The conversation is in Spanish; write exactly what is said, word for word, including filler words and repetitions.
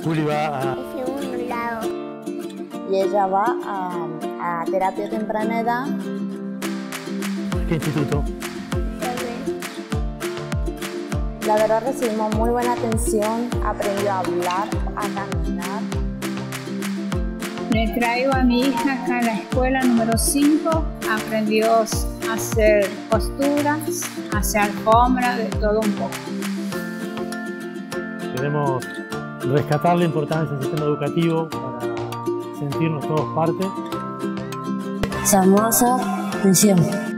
Juli va a... Es un lado. Y ella va a, a terapia temprana edad. ¿Qué instituto? La verdad recibimos muy buena atención, aprendió a hablar, a caminar. Le traigo a mi hija acá a la escuela número cinco, aprendió a hacer costuras, a hacer alfombra, de todo un poco. Queremos rescatar la importancia del sistema educativo para sentirnos todos parte. Somoza Misión.